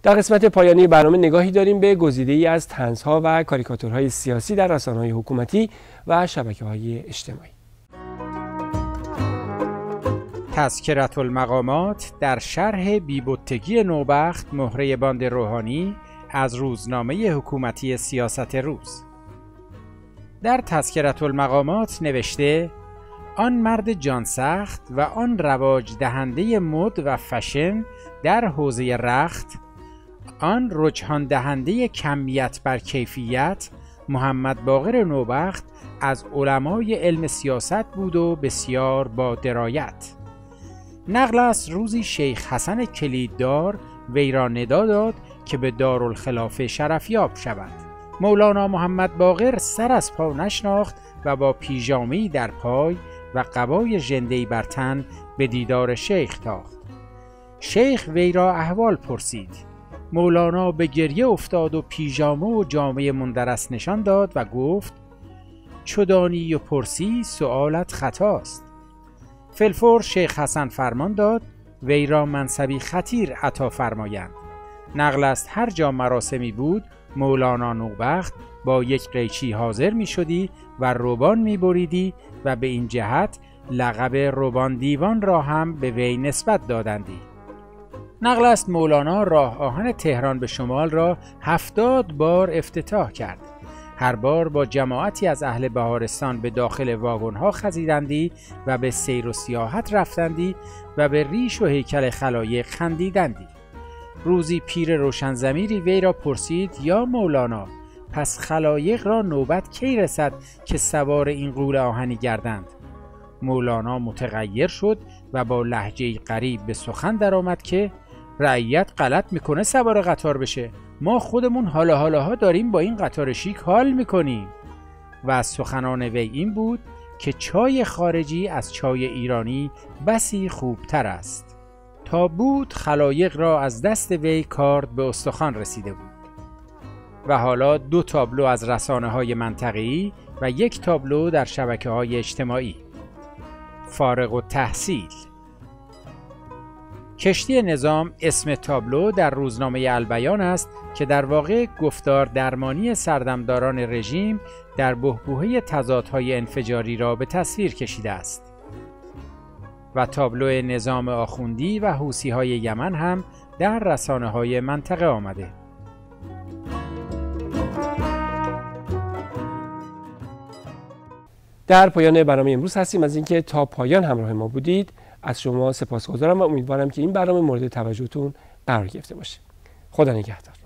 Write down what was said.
در قسمت پایانی برنامه نگاهی داریم به گزیده‌ای از طنزها و کاریکاتورهای سیاسی در رسانه‌های حکومتی و شبکه‌های اجتماعی. تذکرة المقامات در شرح بی‌بتگی نوبخت مهره باند روحانی از روزنامه حکومتی سیاست روز. در تذکرة المقامات نوشته: آن مرد جانسخت و آن رواج دهنده مد و فشن در حوزه رخت، آن رجحان دهنده کمیت بر کیفیت، محمد باقر نوبخت از علمای علم سیاست بود و بسیار با درایت. نقل است روزی شیخ حسن کلیددار وی را ندا داد که به دارالخلافه شرفیاب شود. مولانا محمد باقر سر از پا نشناخت و با پیژامه‌ای در پای و قبای ژنده‌ای بر تن به دیدار شیخ تاخت. شیخ وی را احوال پرسید. مولانا به گریه افتاد و پیژامه و جامه مندرس نشان داد و گفت: چو دانی و پرسی سؤالت خطاست. فی‌الفور شیخ حسن فرمان داد وی را منصبی خطیر عطا فرمایند. نقل است هر جا مراسمی بود مولانا نوبخت با یک قیچی حاضر می شدی و روبان می بریدی و به این جهت لقب روبان دیوان را هم به وی نسبت دادندی. نقل است مولانا راه آهن تهران به شمال را 70 بار افتتاح کرد. هر بار با جماعتی از اهل بهارستان به داخل واگن‌ها خزیدندی و به سیر و سیاحت رفتندی و به ریش و هیکل خلایق خندیدندی. روزی پیر روشنضمیری وی را پرسید: یا مولانا، پس خلایق را نوبت کی رسد که سوار این غول آهنی گردند؟ مولانا متغیر شد و با لهجه‌ای غریب به سخن درآمد که رعیت غلط میکنه سوار قطار بشه، ما خودمون حالاها داریم با این قطار شیک حال میکنیم. و از سخنان وی این بود که چای خارجی از چای ایرانی بسی خوبتر است. تا بود خلایق را از دست وی کارد به استخوان رسیده بود. و حالا 2 تابلو از رسانه‌های منطقه‌ای و 1 تابلو در شبکه‌های اجتماعی. فارغ التحصیل. کشتی نظام اسم تابلو در روزنامه البیان است که در واقع گفتار درمانی سردمداران رژیم در بحبوحه تضادهای انفجاری را به تصویر کشیده است. و تابلو نظام آخوندی و حوثی‌های یمن هم در رسانه‌های منطقه آمده. در پایان برنامه امروز هستیم. از اینکه تا پایان همراه ما بودید از شما سپاسگزارم و امیدوارم که این برنامه مورد توجهتون قرار گرفته باشه. خدا نگهدار.